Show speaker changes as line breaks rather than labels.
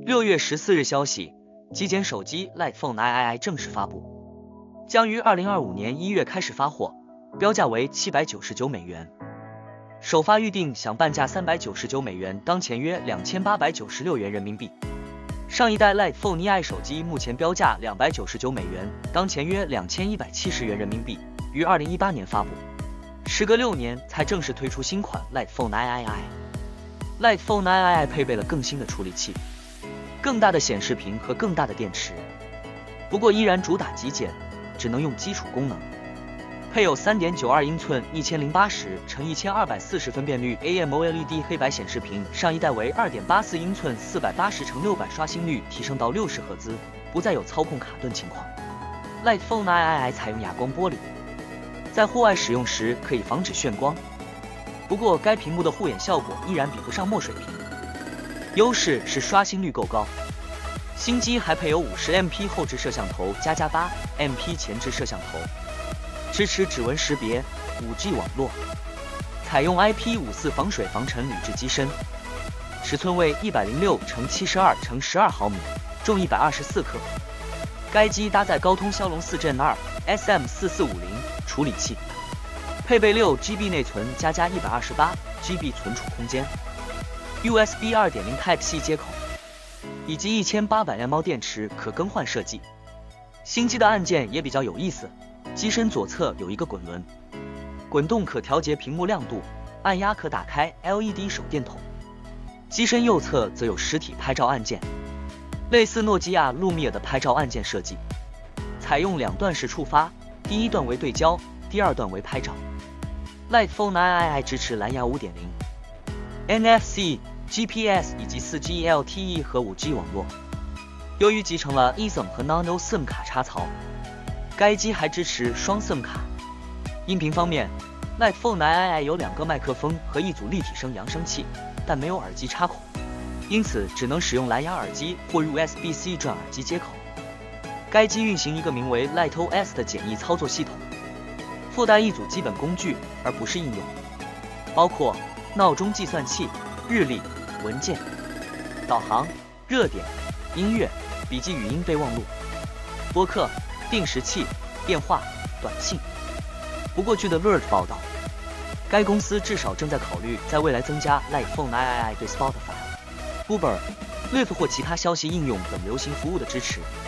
6月14日消息，极简手机 Lite Phone III 正式发布，将于2025年1月开始发货，标价为$799，首发预定享半价$399，当前约2896元人民币。上一代 Lite Phone II 手机目前标价$299，当前约2170元人民币，于2018年发布，时隔6年才正式推出新款 Lite Phone III。Lite Phone III 配备了更新的处理器、更大的显示屏和更大的电池，不过依然主打极简，只能用基础功能。配有3.92英寸1080×1240分辨率 AMOLED 黑白显示屏，上一代为2.84英寸480×600刷新率提升到60赫兹，不再有操控卡顿情况。Lite Phone III 采用哑光玻璃，在户外使用时可以防止眩光，不过该屏幕的护眼效果依然比不上墨水屏。优势是刷新率够高，新机还配有50MP 后置摄像头加 8MP 前置摄像头，支持指纹识别， 5G 网络，采用 IP54 防水防尘铝制机身，尺寸为106×72×12毫米，重124克。该机搭载高通骁龙4 Gen 2 SM4450 处理器，配备6GB 内存加128GB 存储空间， USB 2.0 Type-C 接口，以及1800mAh电池可更换设计。新机的按键也比较有意思，机身左侧有一个滚轮，滚动可调节屏幕亮度，按压可打开 LED 手电筒。机身右侧则有实体拍照按键，类似诺基亚路米亚的拍照按键设计，采用2段式触发，第一段为对焦，第二段为拍照。Lite Phone III 支持蓝牙 5.0、NFC、GPS 以及 4G LTE 和 5G 网络。由于集成了 eSIM 和 Nano SIM 卡插槽，该机还支持双 SIM 卡。音频方面， Lite Phone III 有2个麦克风和一组立体声扬声器，但没有耳机插孔，因此只能使用蓝牙耳机或 USB-C 转耳机接口。该机运行一个名为 Lite OS 的简易操作系统，附带一组基本工具而不是应用，包括闹钟计算器、日历、文件、导航、热点、音乐、笔记语音备忘录、播客、定时器、电话、短信。不过据The Verge 报道，该公司至少正在考虑在未来增加 Lite Phone III 对 Spotify、Uber、Lyft 或其他消息应用等流行服务的支持。